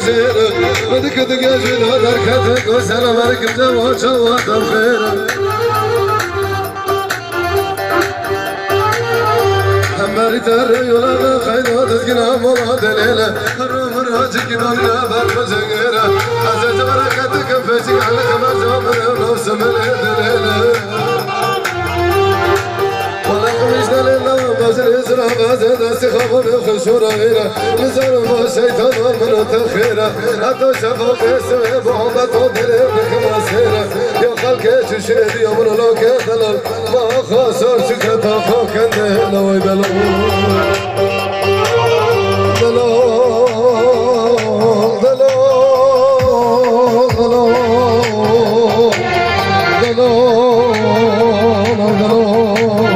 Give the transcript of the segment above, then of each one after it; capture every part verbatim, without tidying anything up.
زيرة بدك تقاجل هذا كتك وسلام عليكم جوا جوا الخير حماري ترى يولا خير تسكن مولا دليلة الروم راجك نولا برب زغيرة عزت بركتك فيك على خبر زمر نفس من دليلة مش دليلة بزر إزرا بزر استخافة بخشورة غيرة نزار ما شيطان من تخيرة حتى شفاق اسمه بحمد ودلي بخما سيرة يا خلق تشير يا من لو كدلل ما خسر شكتا فاكن لو يدلل دلال دلال دلال دلال دلال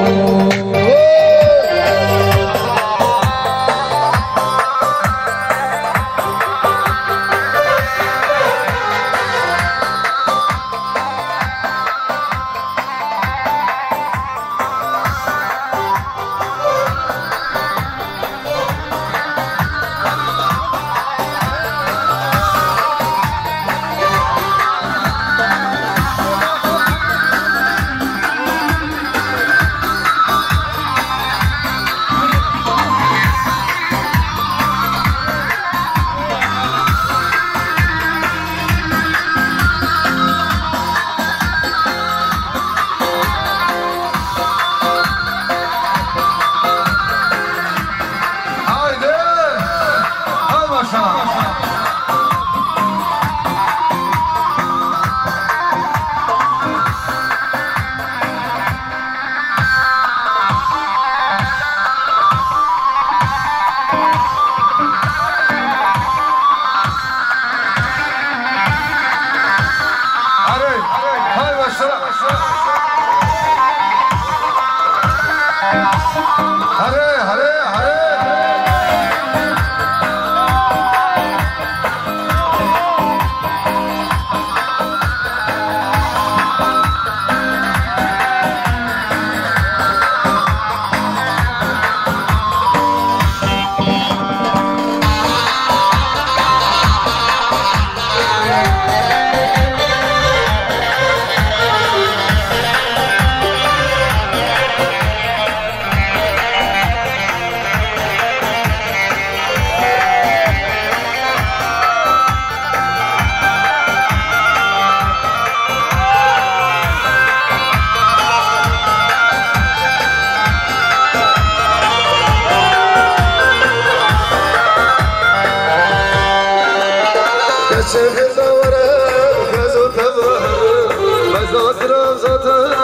شهر دوره خزو تبهر خزات رمزات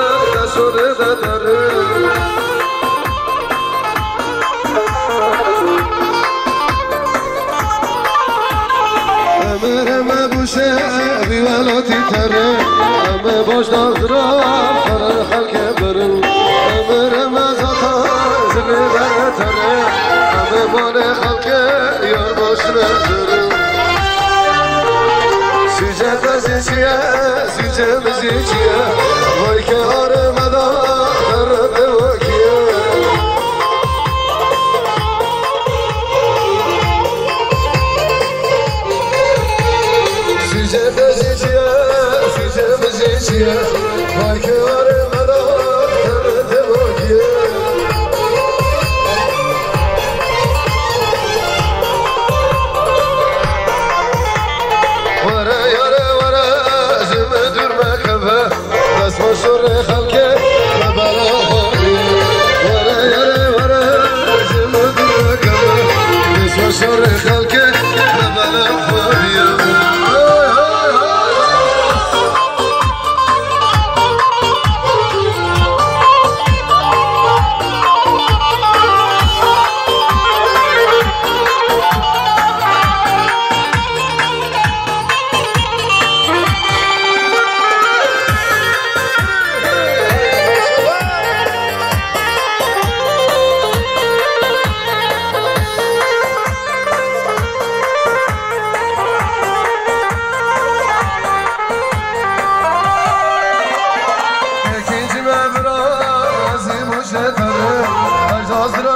کشور ددره امر مبوشه بیولاتی تره امه باش دادرم فرار خلق برم امر مزاتا زنی برتره امه بان خلق یار باش نزرم سوچه تزیچیه سوچه مزیچیه وای که آرمدا درد وکیه سوچه تزیچیه سوچه مزیچیه وای که آرمدا درد وکیه شور خلقه لبلا خوری وره یاره وره زمود رکمه اسم شور خلقه لبلا خوری Hazır